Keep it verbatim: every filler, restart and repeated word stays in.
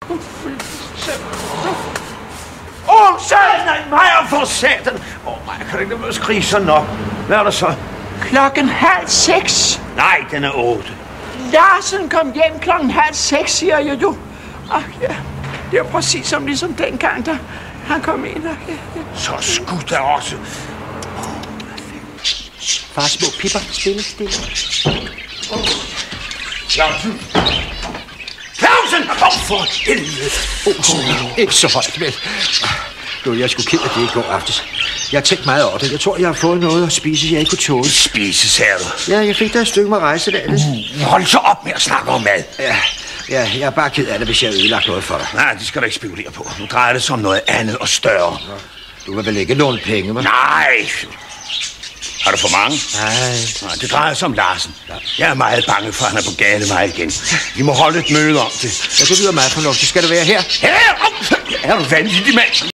Åh, satan! Nej, Maja, for satan! Åh, oh, Maja, kan du ikke lade mig skrige sådan op? Hvad er der så? Klokken halv seks. Nej, den er otte. Larsen kom hjem klokken halv seks, siger jeg jo. Ach ja, det er præcis som ligesom dengang, da han kom ind. Ach, ja, ja. Så skulle der også. Far, små pipper, stille, stille. Clausen! Clausen! Åh, oh, for helvede! Oh, oh, ikke så højt, vel? Du, jeg skulle ked af det i går aftes. Jeg har tænkt meget over det. Jeg tror, jeg har fået noget at spise, jeg ikke kunne tåle. Spise, sagde du? Ja, jeg fik da et stykke med rejsedagen. Uh, hold så op med at snakke om mad. Ja, ja, jeg er bare ked af det, hvis jeg har ødelagt noget for dig. Nej, det skal du ikke spekulere på. Nu drejer det sig om noget andet og større. Du vil vel ikke låne penge, hva'? Nej! Har du for mange? Nej. Nej, det drejer sig om Larsen. Jeg er meget bange for, at han er på gale vej igen. Vi må holde et møde om det. Ja, det lyder meget fornuftigt. Skal det være her? Her! Er du vanvittig, mand?